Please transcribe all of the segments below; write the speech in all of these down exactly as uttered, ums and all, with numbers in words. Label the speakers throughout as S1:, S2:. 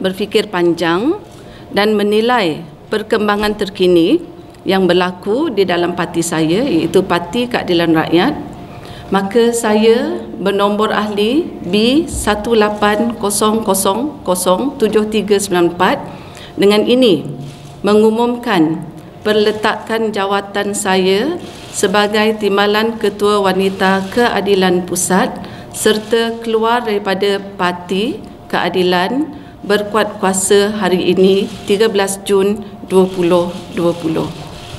S1: berfikir panjang dan menilai perkembangan terkini yang berlaku di dalam parti saya, iaitu Parti Keadilan Rakyat, maka saya bernombor ahli B satu lapan kosong kosong kosong tujuh tiga sembilan empat dengan ini mengumumkan perletakan jawatan saya sebagai Timbalan Ketua Wanita Keadilan Pusat serta keluar daripada Parti Keadilan berkuat kuasa hari ini tiga belas Jun dua ribu dua puluh.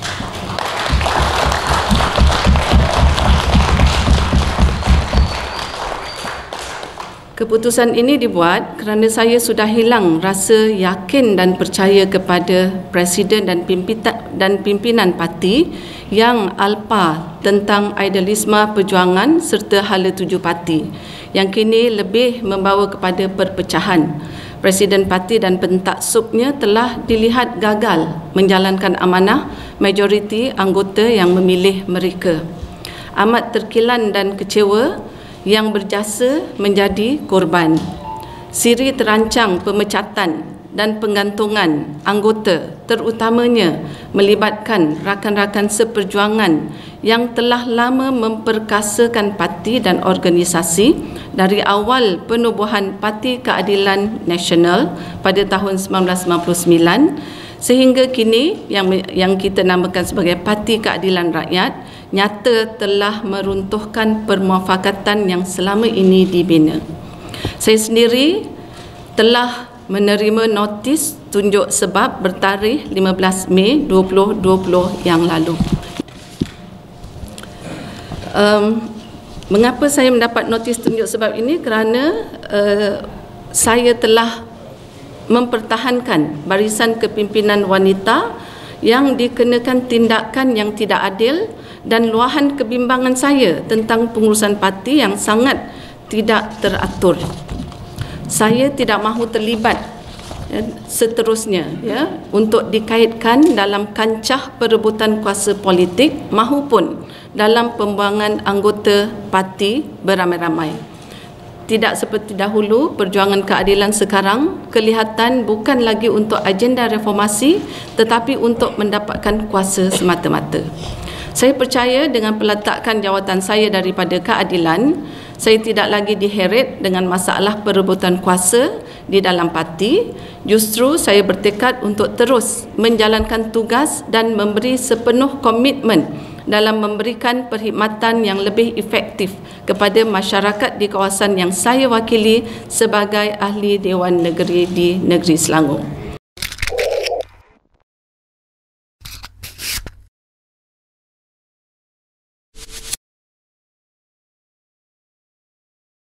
S1: Keputusan ini dibuat kerana saya sudah hilang rasa yakin dan percaya kepada Presiden dan pimpinan, dan pimpinan parti yang alpa tentang idealisme perjuangan serta hala tuju parti yang kini lebih membawa kepada perpecahan. Presiden parti dan pentaksubnya telah dilihat gagal menjalankan amanah majoriti anggota yang memilih mereka. Amat terkilan dan kecewa yang berjasa menjadi korban. Siri terancang pemecatan dan penggantungan anggota, terutamanya melibatkan rakan-rakan seperjuangan yang telah lama memperkasakan parti dan organisasi dari awal penubuhan Parti Keadilan Nasional pada tahun seribu sembilan ratus sembilan puluh sembilan sehingga kini yang yang kita namakan sebagai Parti Keadilan Rakyat nyata telah meruntuhkan permuafakatan yang selama ini dibina. Saya sendiri telah menerima notis tunjuk sebab bertarikh lima belas Mei dua ribu dua puluh yang lalu. Um, mengapa saya mendapat notis tunjuk sebab ini? Kerana uh, saya telah mempertahankan barisan kepimpinan wanita yang dikenakan tindakan yang tidak adil dan luahan kebimbangan saya tentang pengurusan parti yang sangat tidak teratur. Saya tidak mahu terlibat ya, seterusnya ya, untuk dikaitkan dalam kancah perebutan kuasa politik mahupun dalam pembuangan anggota parti beramai-ramai. Tidak seperti dahulu, perjuangan keadilan sekarang kelihatan bukan lagi untuk agenda reformasi tetapi untuk mendapatkan kuasa semata-mata. Saya percaya dengan peletakan jawatan saya daripada keadilan, saya tidak lagi diheret dengan masalah perebutan kuasa di dalam parti. Justru saya bertekad untuk terus menjalankan tugas dan memberi sepenuh komitmen dalam memberikan perkhidmatan yang lebih efektif kepada masyarakat di kawasan yang saya wakili sebagai ahli Dewan Negeri di Negeri Selangor.